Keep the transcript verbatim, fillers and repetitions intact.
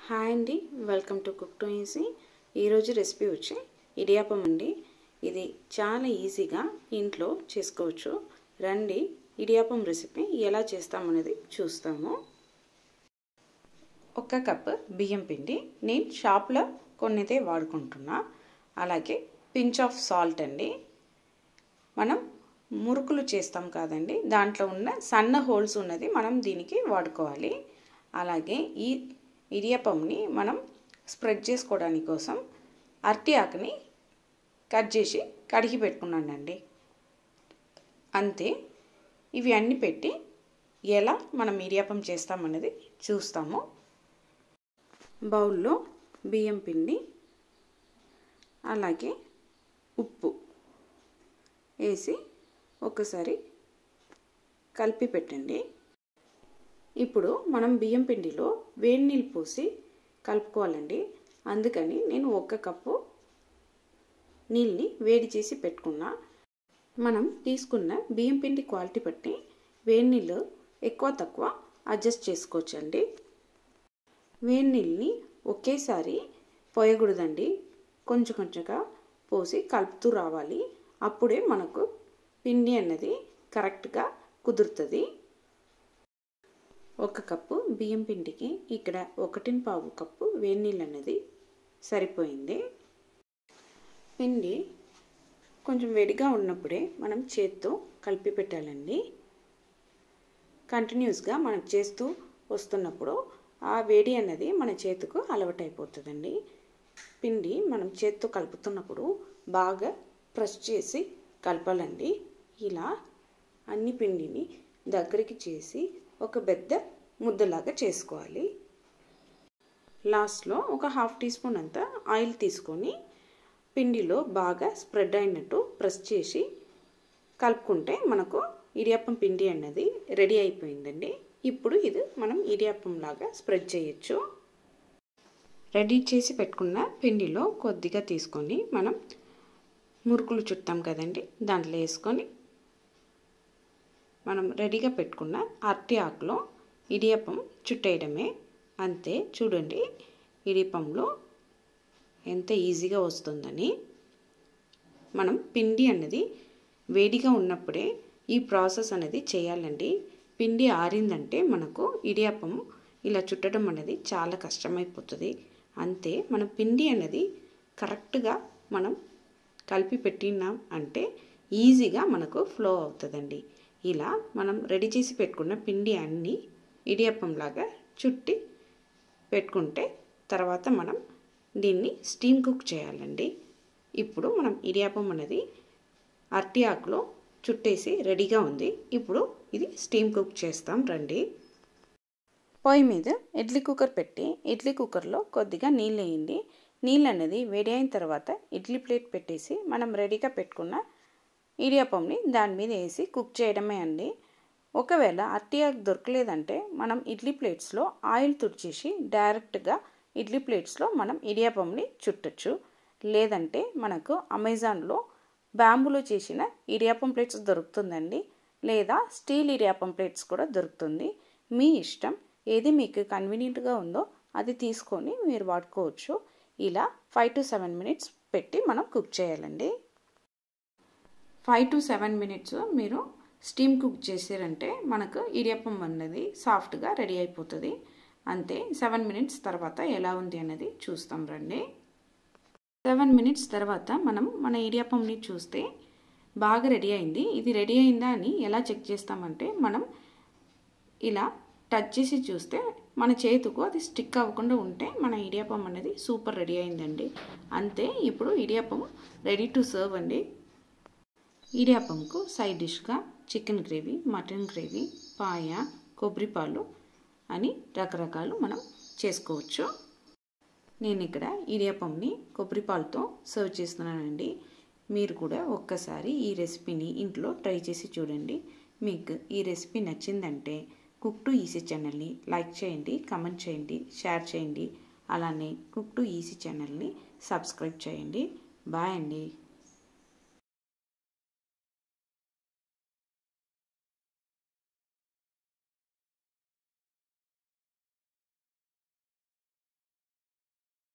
Hi అండి, welcome to cook to easy. ఈరోజు recipe వచ్చి ఇడియాప్పం అండి. ఇది చాలా ఈజీగా ఇంట్లో చేసుకోవచ్చు. రండి ఇడియాప్పం రెసిపీ ఎలా చేస్తామనేది చూస్తాము. ఒక కప్ బియ్యం పిండి నేను షాప్లో కొన్నితే వాడుకుంటున్నా. అలాగే పించ్ ఆఫ్ సాల్ట్ అండి. మనం మురుకులు చేస్తాం కాదండి, దాంట్లో ఉన్న సన్న హోల్స్ ఉన్నది మనం దీనికి వాడుకోవాలి. అలాగే ఈ ఇడియాప్పంని మనం స్ప్రెడ్ చేసుకోవడానికి కోసం అరటి ఆకుని కట్ చేసి కడిగి పెట్టుకున్నానండి. అంతే. ఇవి అన్నీ పెట్టి ఎలా మనం ఇడియాప్పం చేస్తామనేది చూస్తాము. బౌల్లో బియ్యం పిండి అలాగే ఉప్పు వేసి ఒకసారి కలిపి పెట్టండి. ఇప్పుడు మనం బియ్యం పిండిలో వేడి నీళ్ళు పోసి కలుపుకోవాలండి. అందుకని నేను ఒక కప్పు నీళ్ళని వేడి చేసి పెట్టుకున్నా. మనం తీసుకున్న బియ్యం పిండి క్వాలిటీ బట్టి వేడి నీళ్ళు ఎక్కువ తక్కువ అడ్జస్ట్ చేసుకోవచ్చండి. వేడి నీళ్ళని ఒకేసారి పోయకూడదండి, కొంచెం కొంచెంగా పోసి కలుపుతూ రావాలి. అప్పుడే మనకు పిండి అన్నది కరెక్ట్గా కుదురుతుంది. ఒక కప్పు బియ్యం పిండికి ఇక్కడ ఒకటిన్ పావు కప్పు వేడి నీళ్ళు అనేది సరిపోయింది. పిండి కొంచెం వేడిగా ఉన్నప్పుడే మనం చేత్తో కలిపి పెట్టాలండి. కంటిన్యూస్గా మనం చేస్తూ వస్తున్నప్పుడు ఆ వేడి అన్నది మన చేతికు అలవాటైపోతుందండి. పిండి మనం చేత్తో కలుపుతున్నప్పుడు బాగా ప్రెస్ చేసి కలపాలండి. ఇలా అన్ని పిండిని దగ్గరికి చేసి ఒక పెద్ద ముద్దలాగా చేసుకోవాలి. లాస్ట్లో ఒక హాఫ్ టీ స్పూన్ అంతా ఆయిల్ తీసుకొని పిండిలో బాగా స్ప్రెడ్ అయినట్టు ప్రెస్ చేసి కలుపుకుంటే మనకు ఇడియాప్పం పిండి అన్నది రెడీ అయిపోయిందండి. ఇప్పుడు ఇది మనం ఇడియాప్పం లాగా స్ప్రెడ్ చేయొచ్చు. రెడీ చేసి పెట్టుకున్న పిండిలో కొద్దిగా తీసుకొని మనం మురుకులు చుట్టాం కదండి, దాంట్లో వేసుకొని మనం రెడీగా పెట్టుకున్న అరటి ఆకులో ఇడియాప్పం చుట్టేయడమే. అంతే. చూడండి ఇడియాప్పంలో ఎంత ఈజీగా వస్తుందని. మనం పిండి అన్నది వేడిగా ఉన్నప్పుడే ఈ ప్రాసెస్ అనేది చేయాలండి. పిండి ఆరిందంటే మనకు ఇడియాప్పం ఇలా చుట్టడం అనేది చాలా కష్టమైపోతుంది. అంతే. మన పిండి అన్నది కరెక్ట్గా మనం కలిపి పెట్టినాం అంటే ఈజీగా మనకు ఫ్లో అవుతుందండి. ఇలా మనం రెడీ చేసి పెట్టుకున్న పిండి అన్నీ ఇడియాప్పంలాగా చుట్టి పెట్టుకుంటే తర్వాత మనం దీన్ని స్టీమ్ కుక్ చేయాలండి. ఇప్పుడు మనం ఇడియాప్పం అనేది అరటి ఆకులో చుట్టేసి రెడీగా ఉంది. ఇప్పుడు ఇది స్టీమ్ కుక్ చేస్తాం రండి. పొయ్యి మీద ఇడ్లీ కుక్కర్ పెట్టి ఇడ్లీ కుక్కర్లో కొద్దిగా నీళ్ళు వేయండి. నీళ్ళు అనేది వేడి అయిన తర్వాత ఇడ్లీ ప్లేట్ పెట్టేసి మనం రెడీగా పెట్టుకున్న ఇడియాప్పంని దాని మీద వేసి కుక్ చేయడమే అండి. ఒకవేళ అరటి ఆకు దొరకలేదంటే మనం ఇడ్లీ ప్లేట్స్లో ఆయిల్ తుడిచేసి డైరెక్ట్గా ఇడ్లీ ప్లేట్స్లో మనం ఇడియాప్పంని చుట్టచ్చు. లేదంటే మనకు అమెజాన్లో బ్యాంబూలో చేసిన ఇడియాప్పం ప్లేట్స్ దొరుకుతుందండి, లేదా స్టీల్ ఇడియాప్పం ప్లేట్స్ కూడా దొరుకుతుంది. మీ ఇష్టం, ఏది మీకు కన్వీనియంట్గా ఉందో అది తీసుకొని మీరు వాడుకోవచ్చు. ఇలా ఫైవ్ టు సెవెన్ మినిట్స్ పెట్టి మనం కుక్ చేయాలండి. ఫైవ్ టు సెవెన్ మినిట్స్ మీరు స్టీమ్ కుక్ చేసారంటే మనకు ఇడియాప్పం అన్నది సాఫ్ట్గా రెడీ అయిపోతుంది. అంతే. సెవెన్ మినిట్స్ తర్వాత ఎలా ఉంది అన్నది చూస్తాం రండి. సెవెన్ మినిట్స్ తర్వాత మనం మన ఇడియాప్పంని చూస్తే బాగా రెడీ అయింది. ఇది రెడీ అయిందా అని ఎలా చెక్ చేస్తామంటే మనం ఇలా టచ్ చేసి చూస్తే మన చేతుకు అది స్టిక్ అవ్వకుండా ఉంటే మన ఇడియాప్పం అనేది సూపర్ రెడీ అయిందండి. అంతే. ఇప్పుడు ఇడియాప్పం రెడీ టు సర్వ్ అండి. ఇడియాప్పంకు సైడ్ డిష్గా chicken gravy, mutton gravy, paya, కొబ్బరి పాలు అని రకరకాలు మనం చేసుకోవచ్చు. నేను ఇక్కడ ఇడియాప్పంని కొబ్బరి పాలతో సర్వ్ చేస్తున్నానండి. మీరు కూడా ఒక్కసారి ఈ రెసిపీని ఇంట్లో ట్రై చేసి చూడండి. మీకు ఈ రెసిపీ నచ్చిందంటే కుక్ టు ఈజీ ఛానల్ని లైక్ చేయండి, కమెంట్ చేయండి, షేర్ చేయండి. అలానే కుక్ టు ఈజీ ఛానల్ని సబ్స్క్రైబ్ చేయండి. బాయ్ అండి.